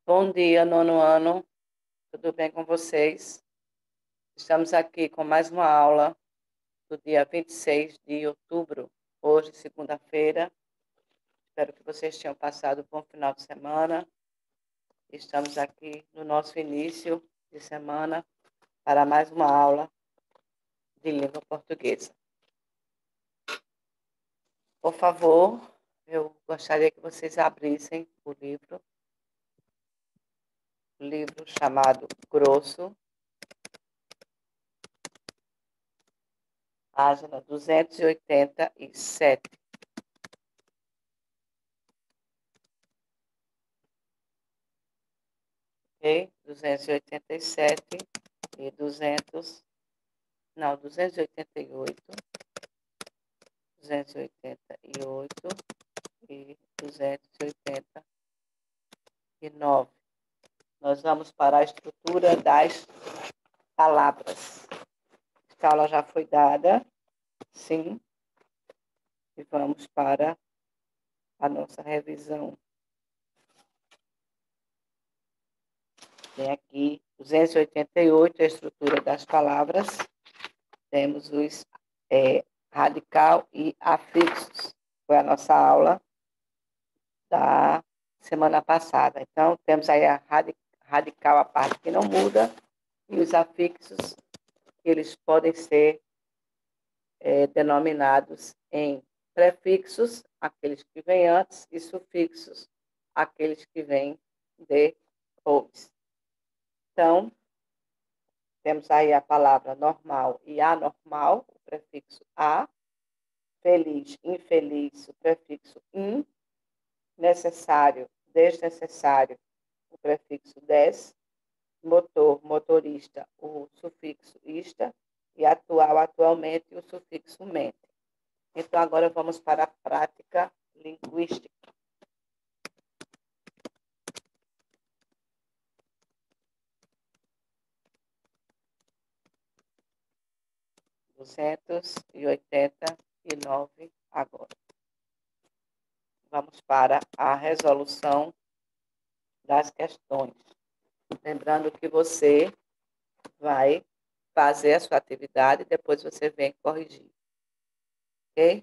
Bom dia, nono ano. Tudo bem com vocês? Estamos aqui com mais uma aula do dia 26 de outubro, hoje, segunda-feira. Espero que vocês tenham passado um bom final de semana. Estamos aqui no nosso início de semana para mais uma aula de língua portuguesa. Por favor, eu gostaria que vocês abrissem o livro chamado Grosso, página 287. Ok? 287 e 288, 288 e 289. Nós vamos para a estrutura das palavras. Esta aula já foi dada, sim, e vamos para a nossa revisão. Tem aqui 288, a estrutura das palavras. Temos os radical e afixos. Foi a nossa aula da semana passada. Então, temos aí a radical, a parte que não muda, e os afixos, eles podem ser denominados em prefixos, aqueles que vêm antes, e sufixos, aqueles que vêm depois. Então, temos aí a palavra normal e anormal, o prefixo a, feliz, infeliz, o prefixo in, necessário, desnecessário, o prefixo des, motor, motorista, o sufixo ista, e atual, atualmente, o sufixo mente. Então, agora vamos para a prática linguística. Duzentos e 289 agora. Vamos para a resolução das questões. Lembrando que você vai fazer a sua atividade e depois você vem corrigir. Ok?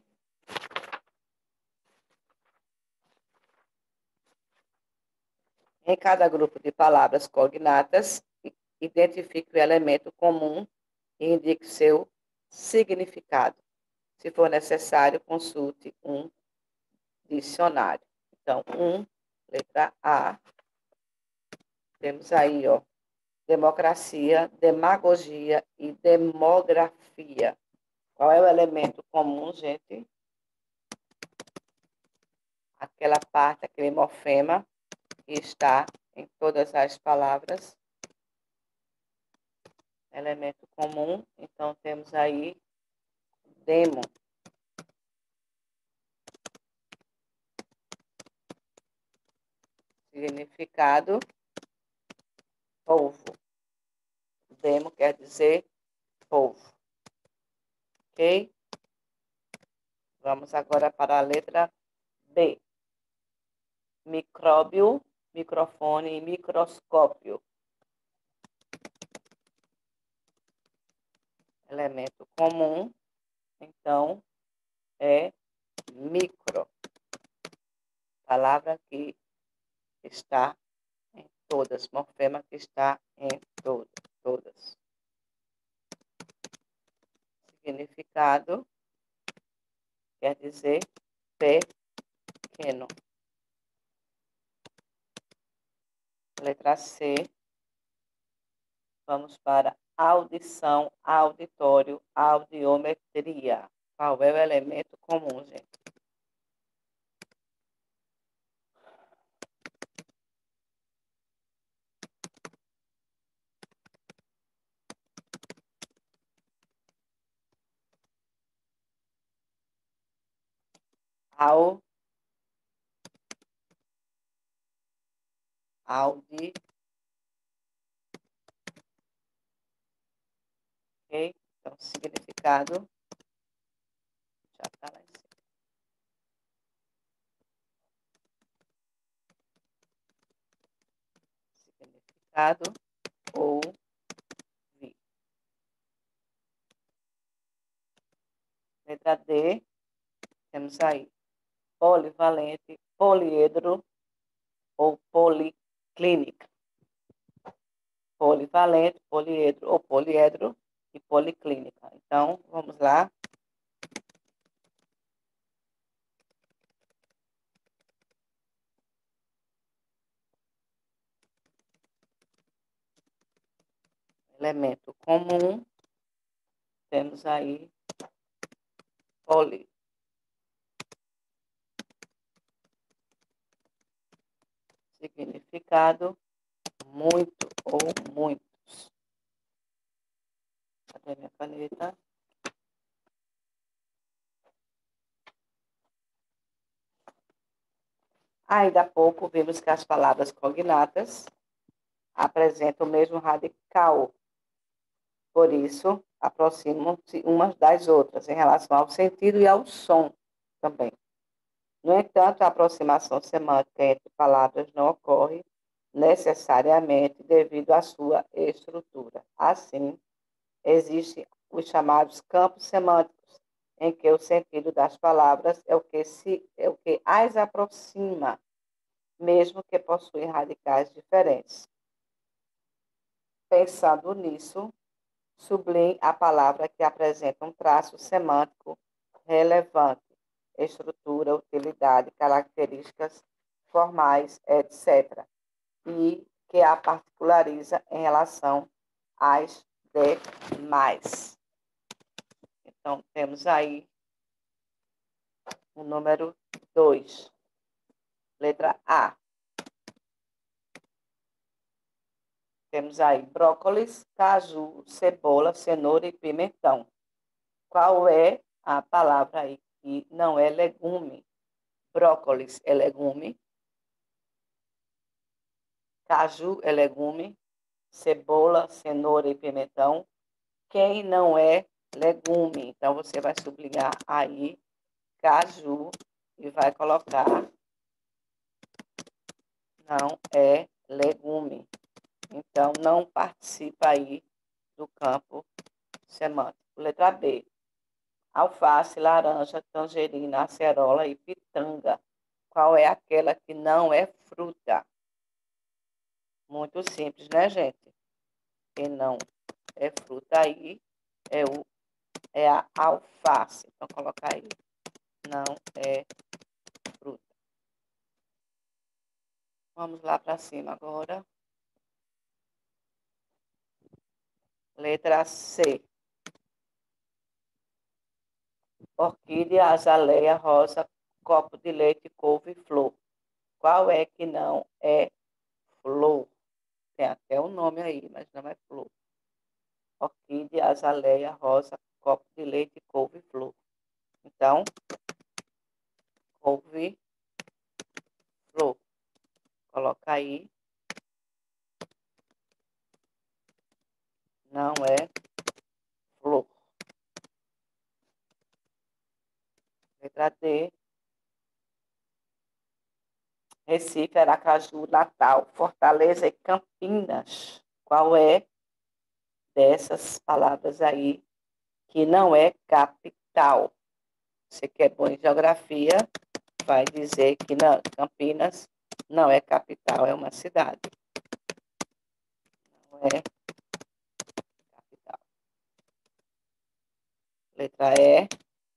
Em cada grupo de palavras cognatas, identifique o elemento comum e indique seu significado. Se for necessário, consulte um dicionário. Então, letra A, temos aí, ó, democracia, demagogia e demografia. Qual é o elemento comum, gente? Aquela parte, aquele morfema que está em todas as palavras. Elemento comum, então temos aí demo. Significado, povo. Demo quer dizer povo. Ok? Vamos agora para a letra B. Micróbio, microfone e microscópio. Elemento comum, então, é micro. Palavra que está em todas, morfema que está em todas. Significado quer dizer pequeno. Letra C. Vamos para audição, auditório, audiometria. Qual é o elemento comum, gente? Audi. Ok? Então, significado já está lá em cima. significado, ouvir. Letra D, temos aí polivalente, poliedro ou policlínica. Polivalente, poliedro ou poliedro e policlínica. Então, vamos lá. Elemento comum, temos aí poli. Significado, muito ou muitos. Cadê minha caneta? Ainda há pouco vimos que as palavras cognatas apresentam o mesmo radical. Por isso, aproximam-se umas das outras em relação ao sentido e ao som também. No entanto, a aproximação semântica entre palavras não ocorre necessariamente devido à sua estrutura. Assim, existem os chamados campos semânticos, em que o sentido das palavras é o que as aproxima, mesmo que possuem radicais diferentes. Pensando nisso, sublinhe a palavra que apresenta um traço semântico relevante, estrutura, utilidade, características formais, etc., e que a particulariza em relação às demais. Então, temos aí o número 2. Letra A. Temos aí brócolis, caju, cebola, cenoura e pimentão. Qual é a palavra aí que não é legume? Brócolis é legume. Caju é legume. Cebola, cenoura e pimentão. Quem não é legume? Então, você vai sublinhar aí caju e vai colocar não é legume. Então, não participa aí do campo semântico. Letra B. Alface, laranja, tangerina, acerola e pitanga. Qual é aquela que não é fruta? Muito simples, né, gente? Que não é fruta aí é a alface. Então, colocar aí. Não é fruta. Vamos lá para cima agora. Letra C. Orquídea, azaleia, rosa, copo de leite, couve-flor. Qual é que não é flor? Tem até o nome aí, mas não é flor. Orquídea, azaleia, rosa, copo de leite, couve-flor. Então, couve-flor. Coloca aí. Não é flor. Letra D. Recife, Aracaju, Natal, Fortaleza e Campinas. Qual é dessas palavras aí que não é capital? Você que é bom em geografia, vai dizer que não, Campinas não é capital, é uma cidade. Não é capital. Letra E.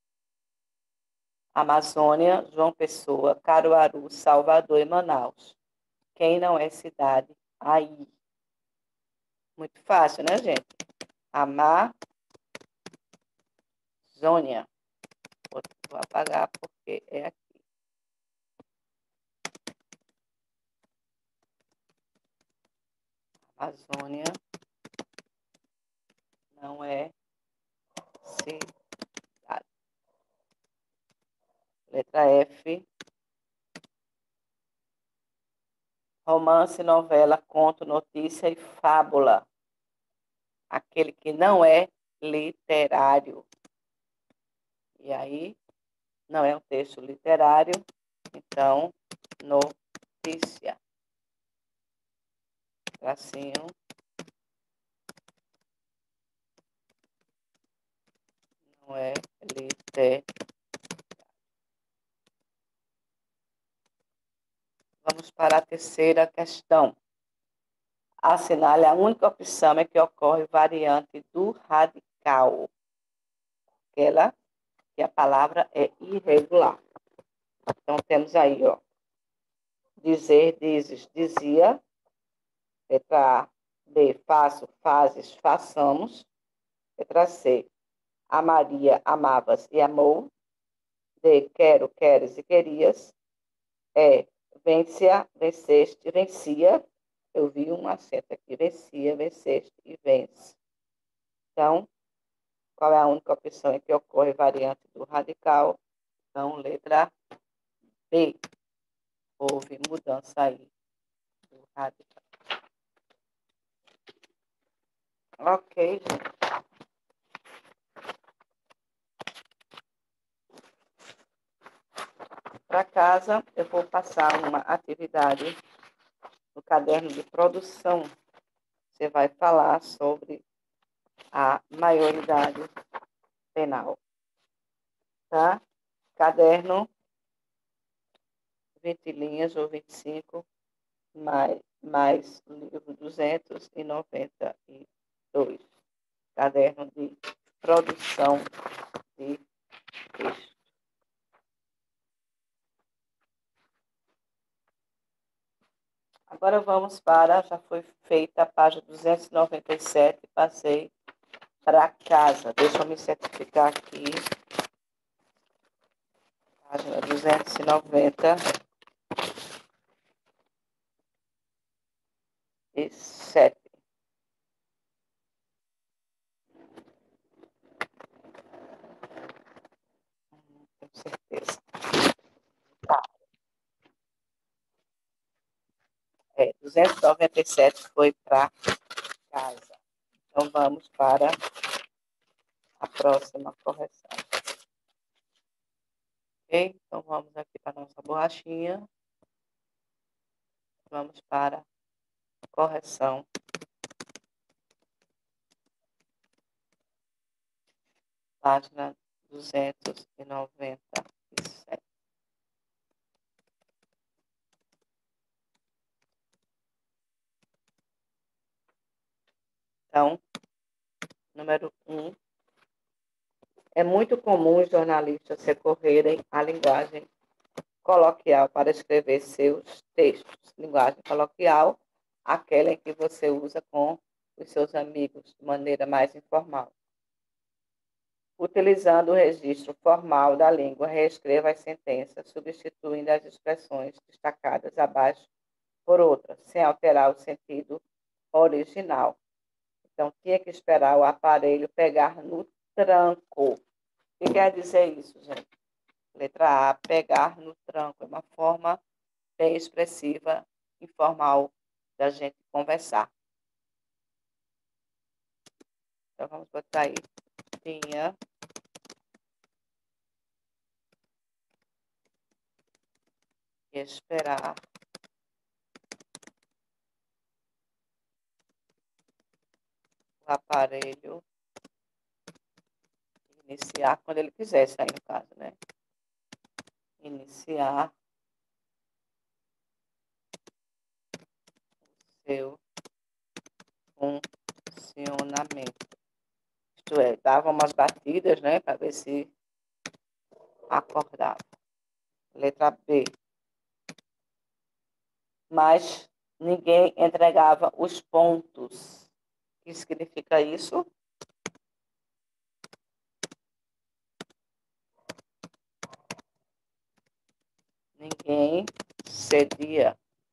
Amazônia, João Pessoa, Caruaru, Salvador e Manaus. Quem não é cidade? Aí. Muito fácil, né, gente? Amazônia. Vou apagar porque é aqui. Amazônia não é cidade. Letra F. Romance, novela, conto, notícia e fábula. Aquele que não é literário. E aí, não é um texto literário, então, notícia. tracinho, não é literal. Vamos para a terceira questão. Assinale a única opção em que ocorre variante do radical. Aquela que a palavra é irregular. Então, temos aí, ó. Dizer, dizes, dizia. Letra A. B. Faço, fazes, façamos. Letra C. Amaria, amavas e amou. D. Quero, queres e querias. E. Vencia, venceste, vencia. Eu vi um acento aqui. Vencia, venceste e vence. Então, qual é a única opção em que ocorre variante do radical? Então, letra B. Houve mudança aí do radical. Ok, gente. Para casa, eu vou passar uma atividade no caderno de produção. Você vai falar sobre a maioridade penal. Tá? Caderno, 20 linhas ou 25, mais o livro 292. Caderno de produção de texto. Agora vamos para, já foi feita a página 297, passei para casa. Deixa eu me certificar aqui. Página 297. Tenho certeza. Tá. 297 foi para casa. Então, vamos para a próxima correção. Ok? Então, vamos aqui para a nossa borrachinha. Vamos para a correção. Página 297. Então, número 1. É muito comum os jornalistas recorrerem à linguagem coloquial para escrever seus textos. Linguagem coloquial, aquela em que você usa com os seus amigos de maneira mais informal. Utilizando o registro formal da língua, reescreva as sentenças, substituindo as expressões destacadas abaixo por outras, sem alterar o sentido original. Então, tinha que esperar o aparelho pegar no tranco. O que quer dizer isso, gente? Letra A, pegar no tranco. É uma forma bem expressiva, informal, da gente conversar. Então, vamos botar aí. Tinha que esperar o aparelho iniciar quando ele quisesse, aí no caso, né? Iniciar o seu funcionamento. Isto é, dava umas batidas, né? Para ver se acordava. Letra B. Mas ninguém entregava os pontos. O que significa isso? Ninguém cedia.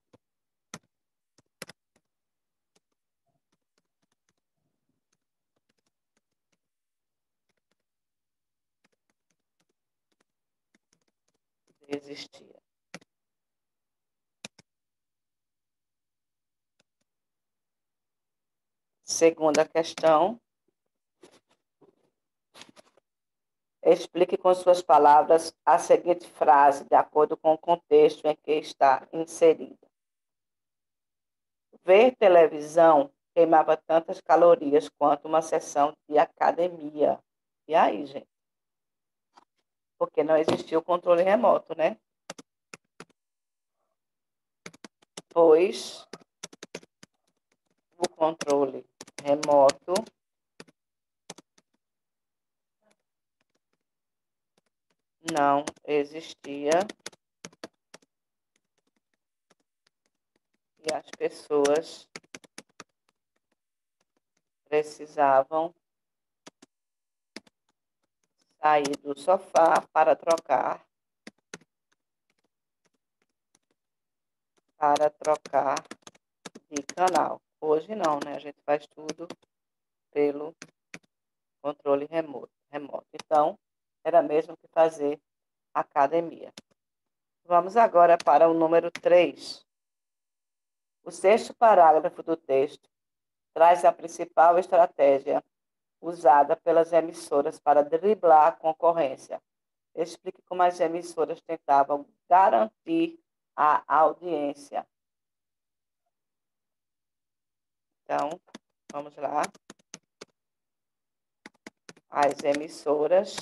Desistia. Segunda questão. Explique com suas palavras a seguinte frase, de acordo com o contexto em que está inserida. Ver televisão queimava tantas calorias quanto uma sessão de academia. E aí, gente? Porque não existia o controle remoto, né? Pois o controle remoto não existia e as pessoas precisavam sair do sofá para trocar de canal. Hoje não, né? A gente faz tudo pelo controle remoto. Então, era mesmo que fazer academia. Vamos agora para o número 3. O sexto parágrafo do texto traz a principal estratégia usada pelas emissoras para driblar a concorrência. Explique como as emissoras tentavam garantir a audiência. Então, vamos lá. As emissoras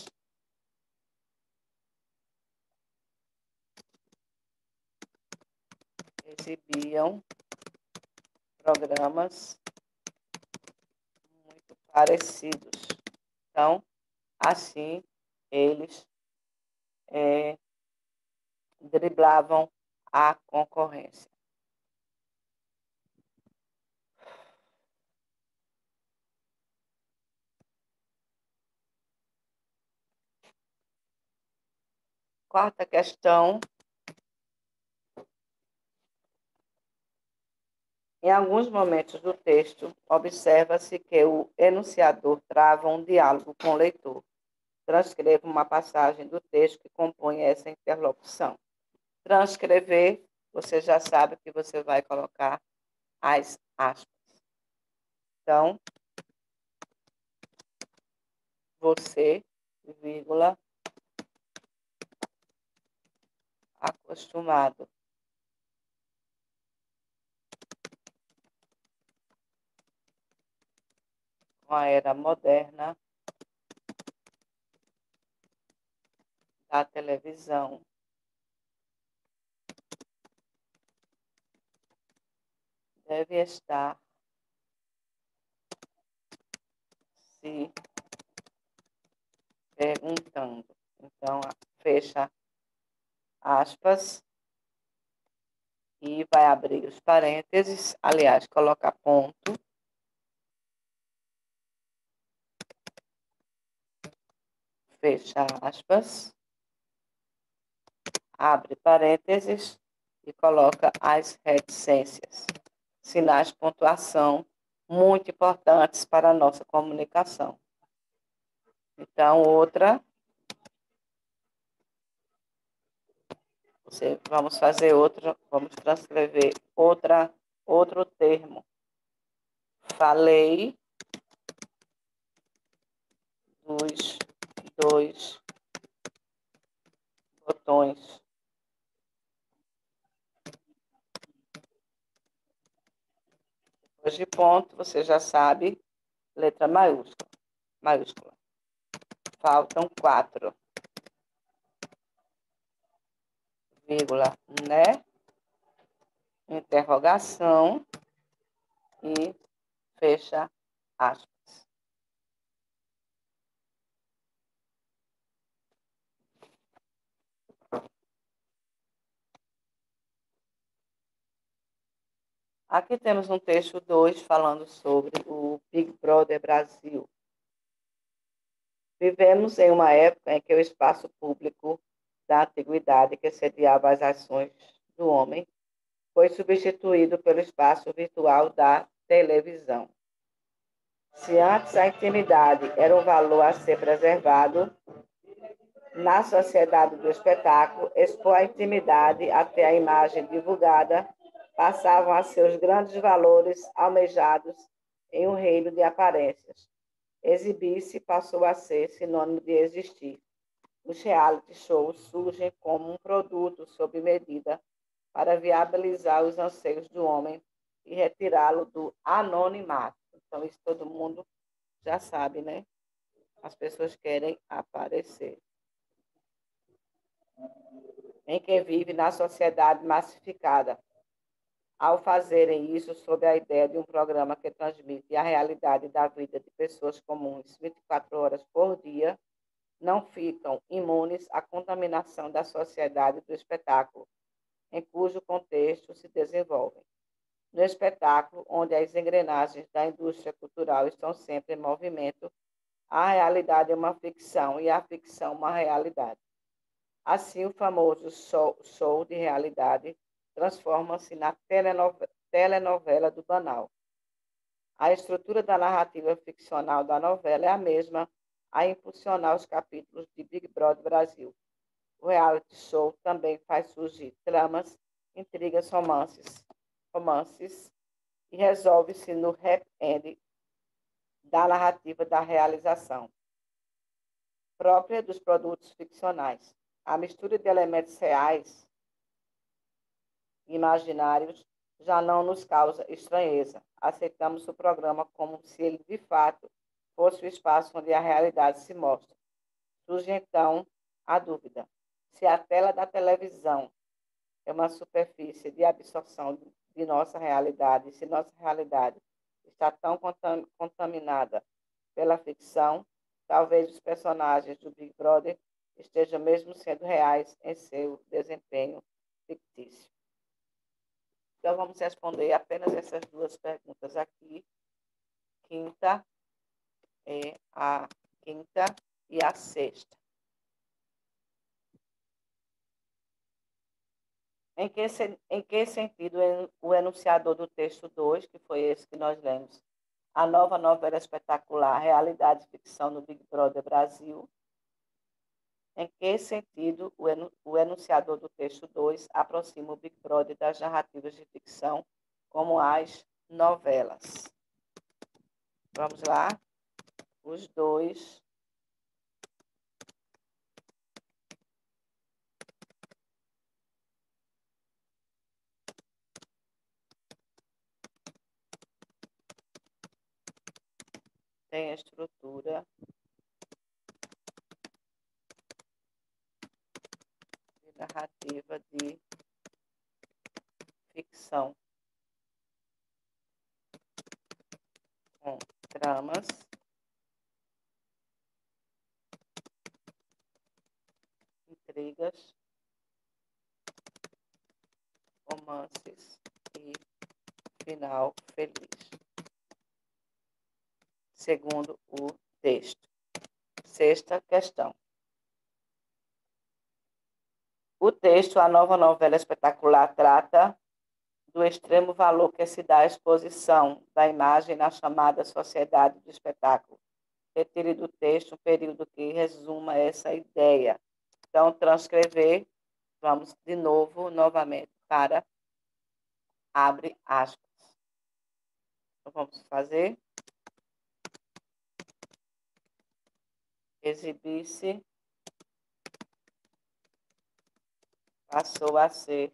exibiam programas muito parecidos. Então, assim, eles driblavam a concorrência. Quarta questão. Em alguns momentos do texto, observa-se que o enunciador trava um diálogo com o leitor. Transcreva uma passagem do texto que compõe essa interlocução. Transcrever, você já sabe que você vai colocar as aspas. Então, você, vírgula, acostumado com a era moderna da televisão, deve estar se perguntando. Então, fecha aspas e vai abrir os parênteses, aliás, coloca ponto, fecha aspas, abre parênteses e coloca as reticências. Sinais de pontuação muito importantes para a nossa comunicação. Então, vamos fazer outra, vamos transcrever outro termo. Falei dos dois botões. Depois de ponto, você já sabe, letra maiúscula. Faltam 4. Vírgula, né? Interrogação e fecha aspas. Aqui temos um texto 2 falando sobre o Big Brother Brasil. Vivemos em uma época em que o espaço público da antiguidade, que sediava as ações do homem, foi substituído pelo espaço virtual da televisão. Se antes a intimidade era um valor a ser preservado, na sociedade do espetáculo, expor a intimidade até a imagem divulgada passavam a ser os grandes valores almejados em um reino de aparências. Exibir-se passou a ser sinônimo de existir. Os reality shows surgem como um produto sob medida para viabilizar os anseios do homem e retirá-lo do anonimato. Então, isso todo mundo já sabe, né? As pessoas querem aparecer. Em quem vive na sociedade massificada. Ao fazerem isso sob a ideia de um programa que transmite a realidade da vida de pessoas comuns 24 horas por dia, não ficam imunes à contaminação da sociedade do espetáculo, em cujo contexto se desenvolvem. No espetáculo, onde as engrenagens da indústria cultural estão sempre em movimento, a realidade é uma ficção e a ficção uma realidade. Assim, o famoso show de realidade transforma-se na telenovela do banal. A estrutura da narrativa ficcional da novela é a mesma a impulsionar os capítulos de Big Brother Brasil. O reality show também faz surgir tramas, intrigas, romances e resolve-se no happy end da narrativa da realização, própria dos produtos ficcionais. A mistura de elementos reais e imaginários já não nos causa estranheza. Aceitamos o programa como se ele, de fato, fosse o espaço onde a realidade se mostra. Surge, então, a dúvida: se a tela da televisão é uma superfície de absorção de nossa realidade, se nossa realidade está tão contaminada pela ficção, talvez os personagens do Big Brother estejam mesmo sendo reais em seu desempenho fictício. Então, vamos responder apenas essas duas perguntas aqui. Quinta é a quinta e a sexta. Em que sentido o enunciador do texto 2, que foi esse que nós lemos, a nova novela espetacular Realidade e Ficção no Big Brother Brasil, em que sentido o enunciador do texto 2 aproxima o Big Brother das narrativas de ficção como as novelas? Vamos lá? Os dois. Tem a estrutura de narrativa de ficção, com tramas, intrigas, romances e final feliz, segundo o texto. Sexta questão. O texto A Nova Novela Espetacular trata do extremo valor que se dá à exposição da imagem na chamada sociedade do espetáculo. Retire do texto um período que resuma essa ideia. Então, transcrever, vamos de novo, novamente, para abre aspas. Então, vamos fazer. Exibir-se passou a ser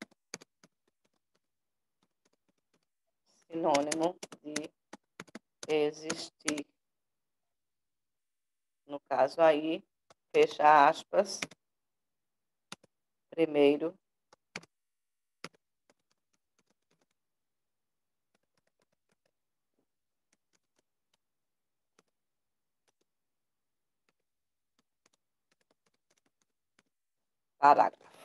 sinônimo de existir. No caso aí, fecha aspas, primeiro parágrafo.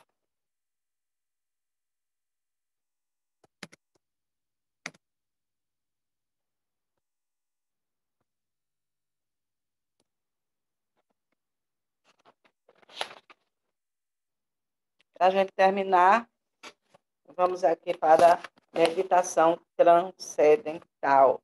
Para a gente terminar, vamos aqui para a meditação transcendental.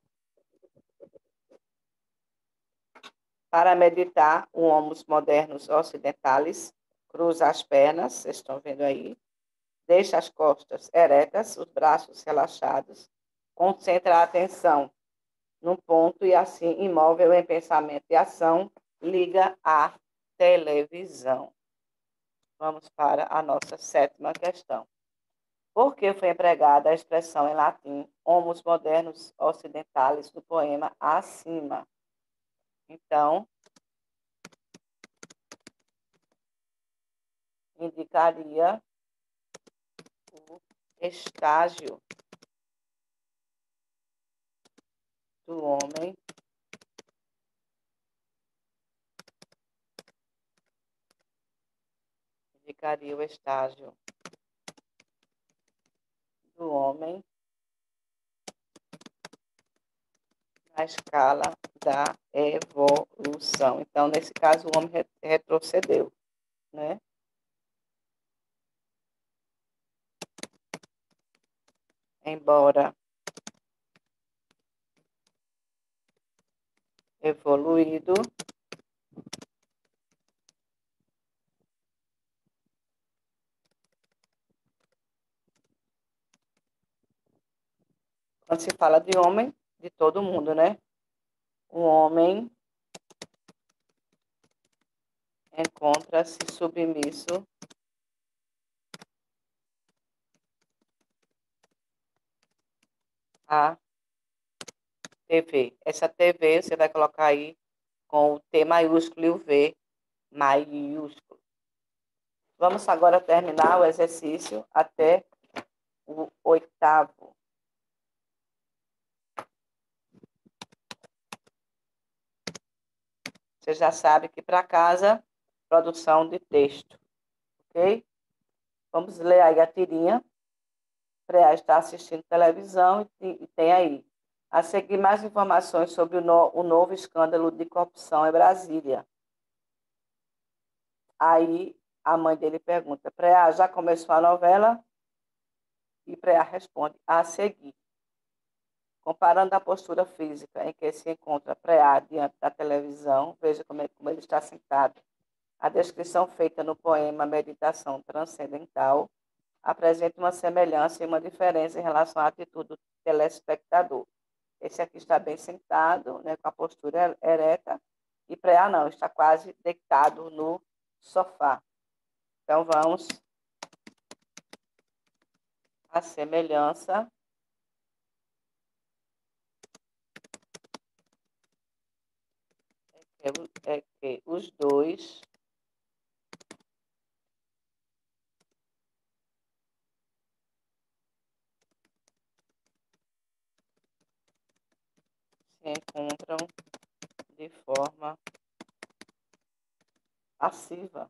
Para meditar, o Homo modernos ocidentais cruza as pernas, vocês estão vendo aí, deixa as costas eretas, os braços relaxados, concentra a atenção num ponto e assim, imóvel em pensamento e ação, liga a televisão. Vamos para a nossa sétima questão. Por que foi empregada a expressão em latim homus modernos ocidentais do poema acima? Então, indicaria o estágio do homem indicaria o estágio do homem na escala da evolução. Então, nesse caso, o homem retrocedeu, né? Embora evoluído, quando se fala de homem, de todo mundo, né? O homem encontra-se submisso à TV. Essa TV você vai colocar aí com o T maiúsculo e o V maiúsculo. Vamos agora terminar o exercício até o 8º. Você já sabe que para casa, produção de texto, ok? Vamos ler aí a tirinha. Preá está assistindo televisão e tem aí. A seguir, mais informações sobre o novo escândalo de corrupção em Brasília. Aí a mãe dele pergunta: Preá, já começou a novela? E Preá responde: a seguir. Comparando a postura física em que se encontra Preá diante da televisão, veja como ele está sentado. A descrição feita no poema Meditação Transcendental apresenta uma semelhança e uma diferença em relação à atitude do telespectador. Esse aqui está bem sentado, né, com a postura ereta, e Preá não, está quase deitado no sofá. Então, vamos à semelhança é que os dois se encontram de forma passiva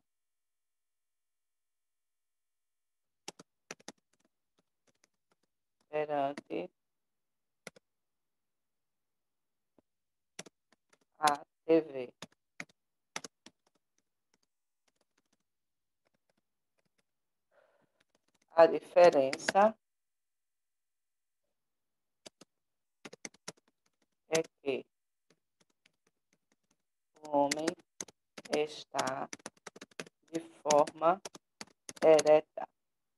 perante a TV. A diferença é que o homem está de forma ereta.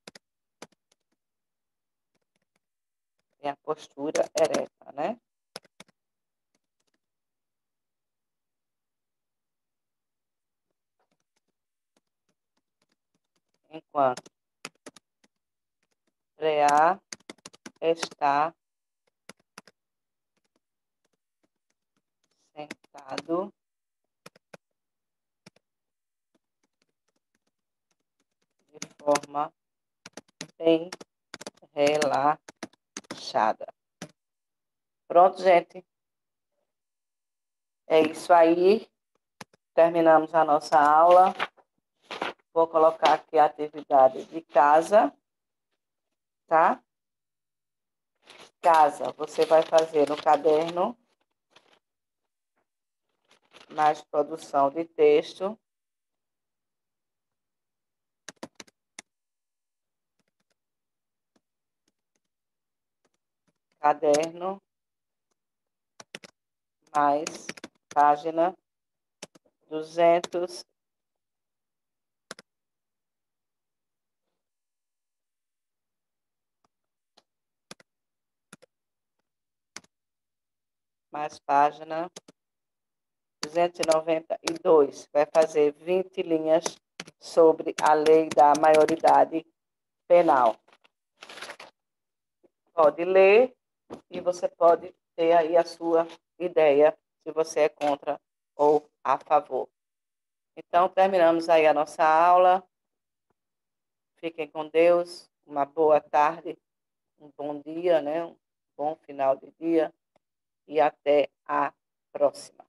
Tem a postura ereta, né? Enquanto Preá está sentado de forma bem relaxada. Pronto, gente? É isso aí. Terminamos a nossa aula. Vou colocar aqui a atividade de casa, tá? Casa, você vai fazer no caderno, mais produção de texto. Caderno, mais página 200, mais página 292. Vai fazer 20 linhas sobre a lei da maioridade penal. pode ler e você pode ter aí a sua ideia, se você é contra ou a favor. Então, terminamos aí a nossa aula. Fiquem com Deus, uma boa tarde, um bom dia, né? Um bom final de dia e até a próxima.